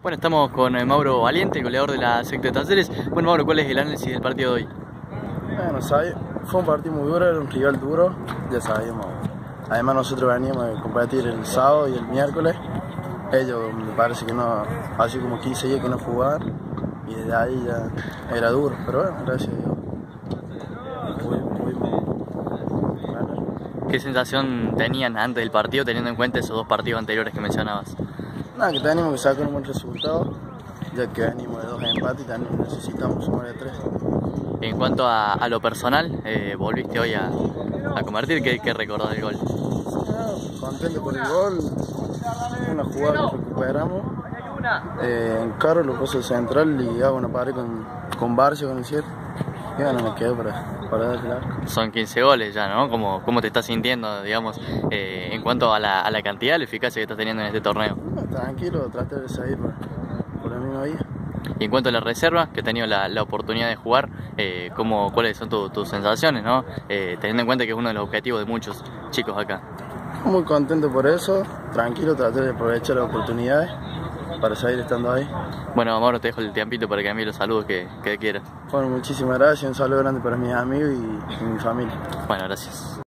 Bueno, estamos con Mauro Valiente, goleador de la secta de Talleres. Bueno, Mauro, ¿cuál es el análisis del partido de hoy? Bueno, fue un partido muy duro, era un rival duro, ya sabíamos. Además nosotros veníamos de competir el sábado y el miércoles. Ellos me parece que no, así como 15 días que no jugaban, y desde ahí ya era duro, pero bueno, gracias a Dios pudimos ganar. ¿Qué sensación tenían antes del partido, teniendo en cuenta esos dos partidos anteriores que mencionabas? Nada, que teníamos que sacar un buen resultado, ya que venimos de 2 empates y necesitamos sumar de 3. En cuanto a lo personal, volviste hoy a convertir. ¿Qué recordás del gol? Contento por el gol, una jugada que recuperamos. En Caro lo puso central y hago una pared con Barcio, con el 7. Y bueno, me quedo para darle el arco. Son 15 goles ya, ¿no? ¿Cómo te estás sintiendo, digamos, en cuanto a la cantidad, la eficacia que estás teniendo en este torneo? No, tranquilo, traté de seguir por la misma vía. Y en cuanto a la reserva, que he tenido la oportunidad de jugar, ¿cuáles son tus sensaciones, ¿no? Teniendo en cuenta que es uno de los objetivos de muchos chicos acá. Muy contento por eso, tranquilo, traté de aprovechar las oportunidades para seguir estando ahí. Bueno, Mauro, te dejo el tiempito para que envíe los saludos que quieras. Bueno, muchísimas gracias, un saludo grande para mis amigos y mi familia. Bueno, gracias.